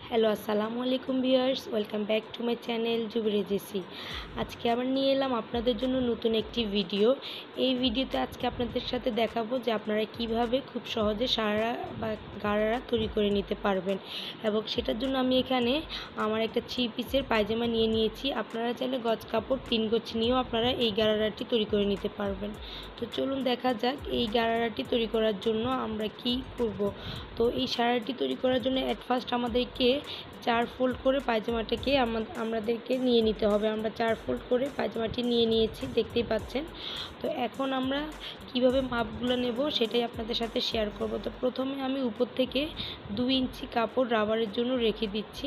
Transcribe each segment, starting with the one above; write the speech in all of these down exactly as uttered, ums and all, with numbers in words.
Hello আসসালামু আলাইকুম viewers, welcome back to my channel জুবির জেসি। আজকে আবার নিয়ে এলাম আপনাদের জন্য নতুন একটি ভিডিও। এই ভিডিওতে আজকে আপনাদের সাথে দেখাবো যে আপনারা কিভাবে খুব সহজে সারারা বা গারারা তৈরি করে নিতে পারবেন, এবং সেটার জন্য আমি এখানে আমার একটা থ্রি পিসের পায়জামা নিয়ে নিয়েছি। আপনারা চাইলে গজ কাপড় তিন গজ নিয়েও আপনারা এই গারারাটি তৈরি করে নিতে পারবেন। তো চলুন দেখা যাক এই গারারাটি তৈরি করার জন্য আমরা কি করব। তো এই সারাটি তৈরি করার জন্য অ্যাট ফার্স্ট আমাদেরকে চার ফোল্ড করে পায়জামাটাকে আমাদেরকে নিয়ে নিতে হবে। আমরা চার ফোল্ড করে পায়জামাটি নিয়ে নিয়েছি, দেখতেই পাচ্ছেন। তো এখন আমরা কিভাবে মাপগুলো নেব সেটাই আপনাদের সাথে শেয়ার করব। তো প্রথমে আমি উপর থেকে দুই ইঞ্চি কাপড় রাবারের জন্য রেখে দিচ্ছি।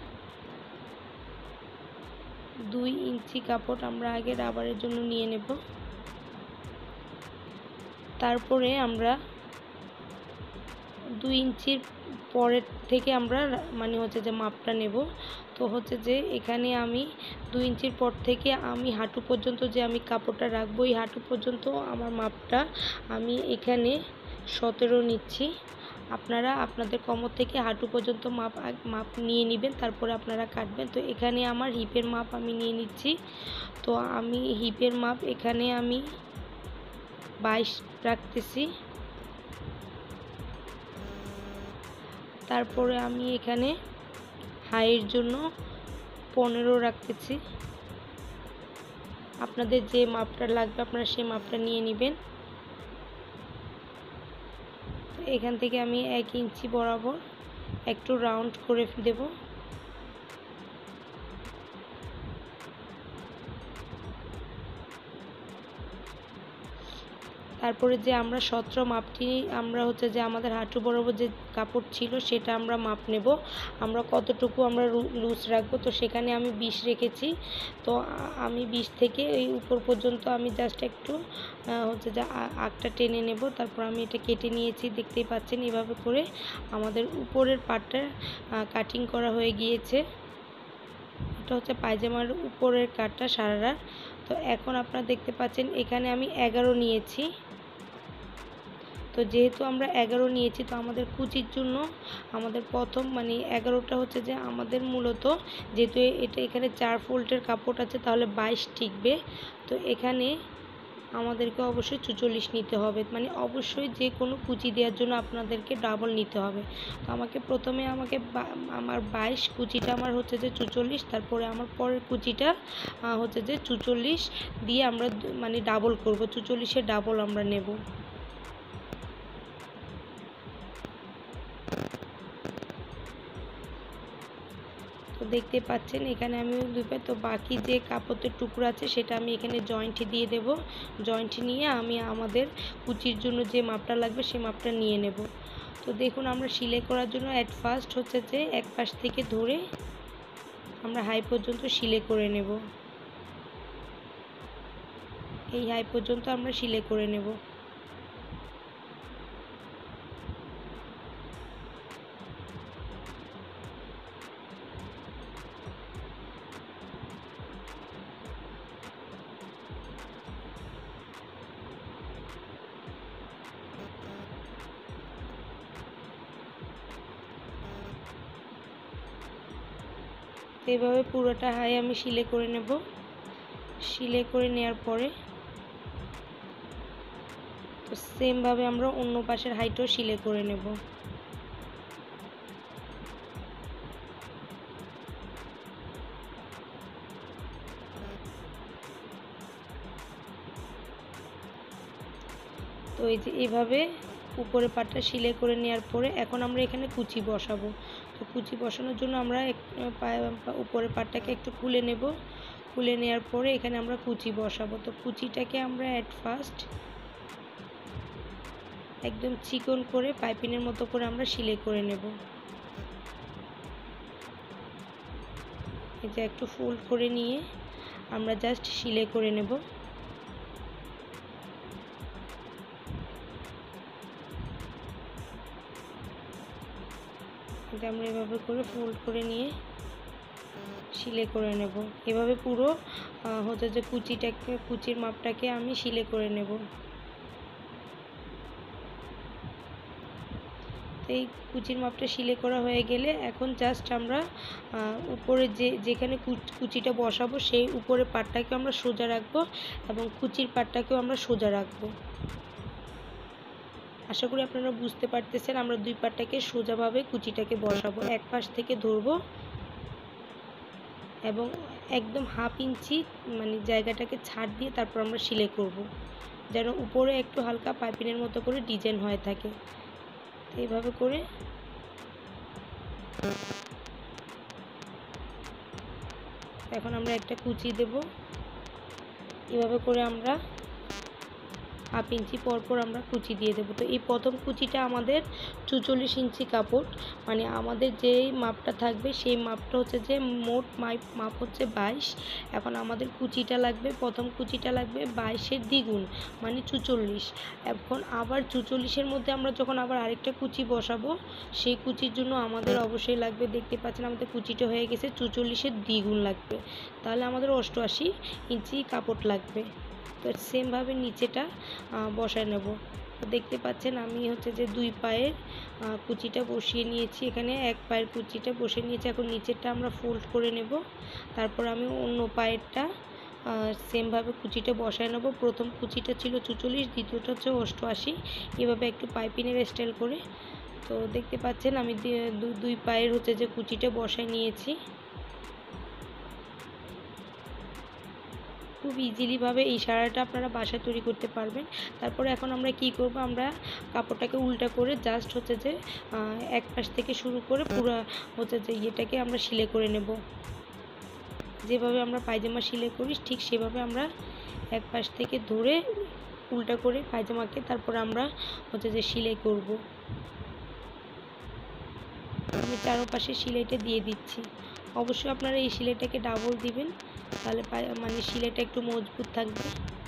দুই ইঞ্চি কাপড় আমরা আগে রাবারের জন্য নিয়ে নেব। তারপরে আমরা দুই ইঞ্চির পরের থেকে আমরা মানে হচ্ছে যে মাপটা নেব। তো হচ্ছে যে এখানে আমি দুই ইঞ্চির পর থেকে আমি হাঁটু পর্যন্ত যে আমি কাপড়টা রাখবো, এই হাঁটু পর্যন্ত আমার মাপটা আমি এখানে সতেরো নিচ্ছি। আপনারা আপনাদের কোমর থেকে হাঁটু পর্যন্ত মাপ মাপ নিয়ে নেবেন, তারপরে আপনারা কাটবেন। তো এখানে আমার হিপের মাপ আমি নিয়ে নিচ্ছি। তো আমি হিপের মাপ এখানে আমি বাইশ রাখতেছি। তারপরে আমি এখানে হাইয়ের জন্য পনেরো রাখতেছি। আপনাদের যে মাপটা লাগবে আপনারা সেই মাপটা নিয়ে নেবেন। এখান থেকে আমি এক ইঞ্চি বরাবর একটু রাউন্ড করে দেব। তারপরে যে আমরা সতেরো মাপটি আমরা হচ্ছে যে আমাদের হাঁটু বরাবর যে কাপড় ছিল সেটা আমরা মাপ নেব, আমরা কতটুকু আমরা লুজ রাখবো। তো সেখানে আমি বিশ রেখেছি। তো আমি বিশ থেকে এই উপর পর্যন্ত আমি জাস্ট একটু হচ্ছে যে আগটা টেনে নেব। তারপর আমি এটা কেটে নিয়েছি, দেখতেই পাচ্ছেন। এভাবে করে আমাদের উপরের পার্টটা কাটিং করা হয়ে গিয়েছে। এটা হচ্ছে পায়জামার উপরের কাটটা সারারার। তো এখন আপনারা দেখতে পাচ্ছেন এখানে আমি এগারো নিয়েছি। তো যেহেতু আমরা এগারো নিয়েছি, তো আমাদের কুচির জন্য আমাদের প্রথম মানে এগারোটা হচ্ছে যে আমাদের মূলত যেহেতু এটা এখানে চার ফোল্ডের কাপড় আছে, তাহলে বাইশ টিকবে। তো এখানে আমাদেরকে অবশ্যই চুচল্লিশ নিতে হবে, মানে অবশ্যই যে কোনো কুচি দেওয়ার জন্য আপনাদেরকে ডাবল নিতে হবে। তো আমাকে প্রথমে আমাকে আমার বাইশ কুচিটা আমার হচ্ছে যে চুচল্লিশ, তারপরে আমার পরের কুচিটা হচ্ছে যে চুচল্লিশ দিয়ে আমরা মানে ডাবল করব, চুচল্লিশের ডাবল আমরা নেব। তো দেখতে পাচ্ছেন এখানে আমি দুই পাই। তো বাকি যে কাপড়ের টুকরো আছে সেটা আমি এখানে জয়েন্ট দিয়ে দেব। জয়েন্ট নিয়ে আমি আমাদের কুচির জন্য যে মাপটা লাগবে সেই মাপটা নিয়ে নেব। তো দেখুন আমরা সেলাই করার জন্য অ্যাট ফার্স্ট হচ্ছে যে এক পাশ থেকে ধরে আমরা হাই পর্যন্ত সেলাই করে নেব। এই হাই পর্যন্ত আমরা সেলাই করে নেব। এইভাবে পুরোটা হাই আমি সেলাই করে নেব। সেলাই করে নেওয়ার পরে তো সেমভাবে আমরা অন্য পাশের হাইটাও সেলাই করে নেব। তো এই যে এইভাবে উপরে পাটটা সেলাই করে নেওয়ার পরে এখন আমরা এখানে কুচি বসাবো। তো কুচি বসানোর জন্য আমরা উপরের পাটটাকে একটু খুলে নেব। খুলে নেওয়ার পরে এখানে আমরা কুচি বসাবো। তো কুচিটাকে আমরা অ্যাট ফার্স্ট একদম চিকন করে পাইপিনের মতো করে আমরা সেলাই করে নেব। এই যে একটু ফোল্ড করে নিয়ে আমরা জাস্ট সেলাই করে নেব। এটা আমরা এভাবে করে ফোল্ড করে নিয়ে সেলাই করে নেব। এভাবে পুরো হচ্ছে যে কুচিটাকে কুচির মাপটাকে আমি সেলাই করে নেব। তো এই কুচির মাপটা সেলাই করা হয়ে গেলে এখন জাস্ট আমরা উপরে যে যেখানে কুচিটা বসাবো সেই উপরে পাটটাকে আমরা সোজা রাখবো এবং কুচির পাটটাকেও আমরা সোজা রাখবো। আশা করি আপনারা বুঝতে পারতেছেন। আমরা দুই পাটটাকে সোজাভাবে কুচিটাকে বসাবো, এক পাশ থেকে ধরবো এবং একদম হাফ ইঞ্চি মানে জায়গাটাকে ছাড় দিয়ে তারপর আমরা সেলাই করব, যেন উপরে একটু হালকা পাইপিনের মতো করে ডিজাইন হয়ে থাকে। এইভাবে করে এখন আমরা একটা কুচি দেব। এভাবে করে আমরা হাফ ইঞ্চি পর পর আমরা কুচি দিয়ে দেবো। তো এই প্রথম কুচিটা আমাদের চুচল্লিশ ইঞ্চি কাপড়, মানে আমাদের যেই মাপটা থাকবে সেই মাপটা হচ্ছে যে মোট মাপ মাপ হচ্ছে বাইশ। এখন আমাদের কুচিটা লাগবে, প্রথম কুচিটা লাগবে বাইশের দ্বিগুণ মানে চুচল্লিশ। এখন আবার চুচল্লিশের মধ্যে আমরা যখন আবার আরেকটা কুচি বসাবো সেই কুচির জন্য আমাদের অবশ্যই লাগবে, দেখতে পাচ্ছেন আমাদের কুচিটা হয়ে গেছে চুচল্লিশের দ্বিগুণ লাগবে, তাহলে আমাদের অষ্টআশি ইঞ্চি কাপড় লাগবে। তো সেমভাবে নিচেটা বসায় নেব। তো দেখতে পাচ্ছেন আমি হচ্ছে যে দুই পায়ের কুচিটা বসিয়ে নিয়েছি, এখানে এক পায়ের কুচিটা বসিয়ে নিয়েছি। এখন নিচেরটা আমরা ফোল্ড করে নেব, তারপর আমি অন্য পায়েরটা সেমভাবে কুচিটা বসায় নেব। প্রথম কুচিটা ছিল চুচল্লিশ, দ্বিতীয়টা হচ্ছে অষ্টআশি, এভাবে একটু পাইপিনের স্টাইল করে। তো দেখতে পাচ্ছেন আমি দুই পায়ের হচ্ছে যে কুচিটা বসায় নিয়েছি। খুব ইজিলিভাবে এই সারাটা আপনারা বাসায় তৈরি করতে পারবেন। তারপরে এখন আমরা কি করব, আমরা কাপড়টাকে উল্টা করে জাস্ট হচ্ছে যে এক পাশ থেকে শুরু করে পুরো হচ্ছে যে ইয়েটাকে আমরা সেলাই করে নেব। যেভাবে আমরা পায়জামা সেলাই করি ঠিক সেভাবে আমরা এক পাশ থেকে ধরে উল্টা করে পায়জামাকে তারপর আমরা হচ্ছে যে সেলাই করব। আমি চারপাশে সেলাইটা দিয়ে দিচ্ছি। অবশ্যই আপনারা এই সেলাইটাকে ডাবল দিবেন, তাহলে মানে সেলাইটা একটু মজবুত থাকবে।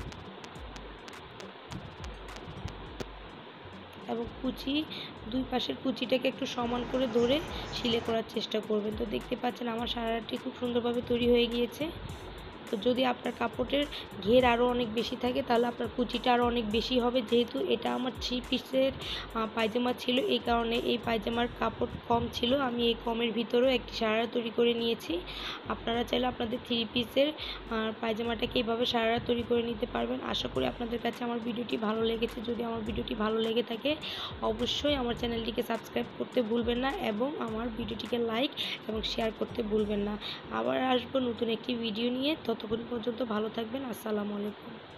এবং কুচি দুই পাশের কুচিটাকে একটু সমান করে ধরে সেলাই করার চেষ্টা করবেন। তো দেখতে পাচ্ছেন আমার সারাটি খুব সুন্দরভাবে তৈরি হয়ে গিয়েছে। তো যদি আপনার কাপড়ের ঘের আরও অনেক বেশি থাকে তাহলে আপনার কুচিটা আরও অনেক বেশি হবে। যেহেতু এটা আমার থ্রি পিসের পায়জামা ছিল, এই কারণে এই পায়জামার কাপড় কম ছিল, আমি এই কমের ভিতরেও একটি সারারা তৈরি করে নিয়েছি। আপনারা চাইলে আপনাদের থ্রি পিসের পায়জামাটাকে এইভাবে সারারা তৈরি করে নিতে পারবেন। আশা করি আপনাদের কাছে আমার ভিডিওটি ভালো লেগেছে। যদি আমার ভিডিওটি ভালো লেগে থাকে অবশ্যই আমার চ্যানেলটিকে সাবস্ক্রাইব করতে ভুলবেন না এবং আমার ভিডিওটিকে লাইক এবং শেয়ার করতে ভুলবেন না। আবার আসবো নতুন একটি ভিডিও নিয়ে, ততক্ষণ পর্যন্ত ভালো থাকবেন। আসসালামু আলাইকুম।